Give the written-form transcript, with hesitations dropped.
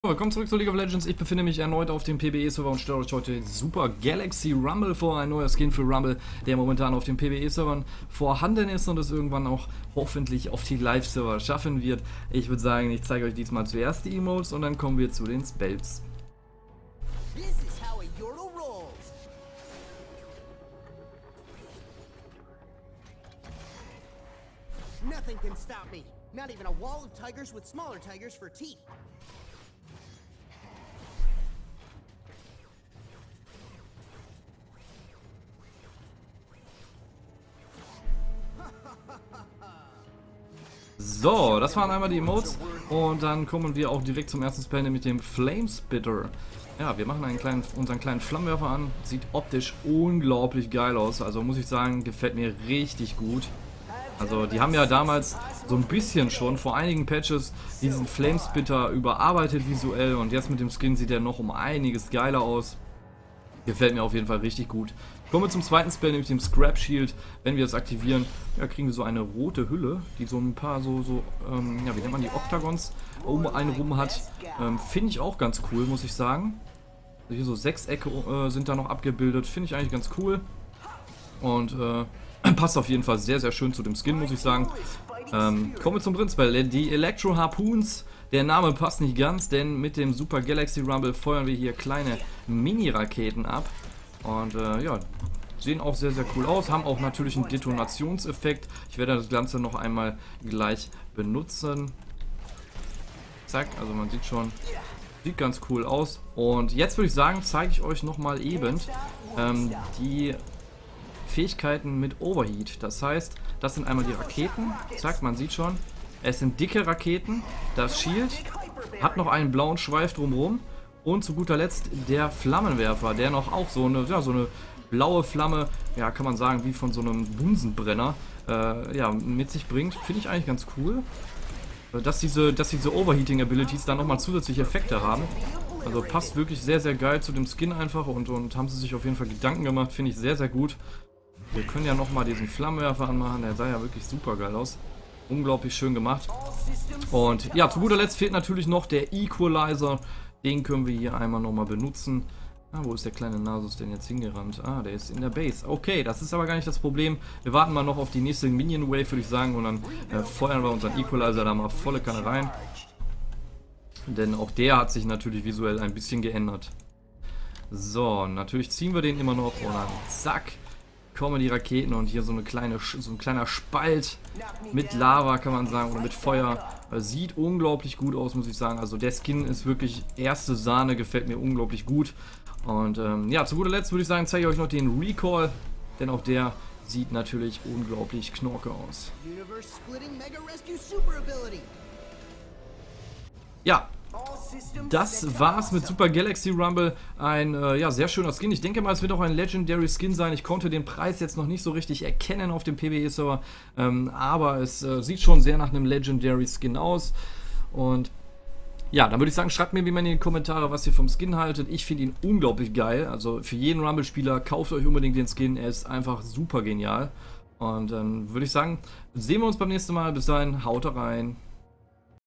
Willkommen zurück zu League of Legends. Ich befinde mich erneut auf dem PBE-Server und stelle euch heute Super Galaxy Rumble vor. Ein neuer Skin für Rumble, der momentan auf den PBE-Servern vorhanden ist und es irgendwann auch hoffentlich auf die Live-Server schaffen wird. Ich würde sagen, ich zeige euch diesmal zuerst die Emotes und dann kommen wir zu den Spells. Nothing can stop me. Not even a wall of tigers with smaller tigers for teeth. So, das waren einmal die Emotes und dann kommen wir auch direkt zum ersten Spell, nämlich dem Flamespitter. Ja, wir machen unseren kleinen Flammenwerfer an. Sieht optisch unglaublich geil aus, also muss ich sagen, gefällt mir richtig gut. Also die haben ja damals so ein bisschen schon vor einigen Patches diesen Flamespitter überarbeitet visuell und jetzt mit dem Skin sieht er noch um einiges geiler aus. Gefällt mir auf jeden Fall richtig gut. Kommen wir zum zweiten Spell, nämlich dem Scrap Shield. Wenn wir es aktivieren, ja, kriegen wir so eine rote Hülle, die so ein paar ja, wie nennt man die, Oktagons um einen rum hat. Finde ich auch ganz cool, muss ich sagen. Also hier so Sechsecke sind da noch abgebildet, finde ich eigentlich ganz cool. Und passt auf jeden Fall sehr, sehr schön zu dem Skin, muss ich sagen. Kommen wir zum dritten Spell, die Electro Harpoons. Der Name passt nicht ganz, denn mit dem Super Galaxy Rumble feuern wir hier kleine Mini-Raketen ab. Und ja, sehen auch sehr, sehr cool aus, haben auch natürlich einen Detonationseffekt. Ich werde das Ganze noch einmal gleich benutzen. Zack, also man sieht schon, sieht ganz cool aus. Und jetzt würde ich sagen, zeige ich euch nochmal eben die Fähigkeiten mit Overheat. Das heißt, das sind einmal die Raketen. Zack, man sieht schon, es sind dicke Raketen. Das Shield hat noch einen blauen Schweif drumherum. Und zu guter Letzt der Flammenwerfer, der noch auch so eine blaue Flamme, ja, kann man sagen, wie von so einem Bunsenbrenner, ja, mit sich bringt. Finde ich eigentlich ganz cool. Dass diese Overheating-Abilities dann nochmal zusätzliche Effekte haben. Also passt wirklich sehr, sehr geil zu dem Skin einfach und haben sie sich auf jeden Fall Gedanken gemacht. Finde ich sehr, sehr gut. Wir können ja nochmal diesen Flammenwerfer anmachen, der sah ja wirklich super geil aus. Unglaublich schön gemacht. Und ja, zu guter Letzt fehlt natürlich noch der Equalizer. Den können wir hier einmal nochmal benutzen. Ah, wo ist der kleine Nasus denn jetzt hingerannt? Ah, der ist in der Base. Okay, das ist aber gar nicht das Problem. Wir warten mal noch auf die nächste Minion Wave, würde ich sagen. Und dann feuern wir unseren Equalizer da mal volle Kanne rein. Denn auch der hat sich natürlich visuell ein bisschen geändert. So, natürlich ziehen wir den immer noch. Und dann zack, kommen die Raketen und hier so ein kleiner Spalt mit Lava, kann man sagen, oder mit Feuer. Sieht unglaublich gut aus, muss ich sagen. Also der Skin ist wirklich erste Sahne, gefällt mir unglaublich gut. Und ja, zu guter Letzt würde ich sagen, zeige ich euch noch den Recall, denn auch der sieht natürlich unglaublich knorke aus. Ja, das war's mit Super Galaxy Rumble. Ein ja, sehr schöner Skin. Ich denke mal, es wird auch ein Legendary Skin sein. Ich konnte den Preis jetzt noch nicht so richtig erkennen auf dem PBE-Server. Aber es sieht schon sehr nach einem Legendary Skin aus. Und ja, dann würde ich sagen, schreibt mir wie immer in die Kommentare, was ihr vom Skin haltet. Ich finde ihn unglaublich geil. Also für jeden Rumble-Spieler, kauft euch unbedingt den Skin. Er ist einfach super genial. Und dann würde ich sagen, sehen wir uns beim nächsten Mal. Bis dahin, haut rein.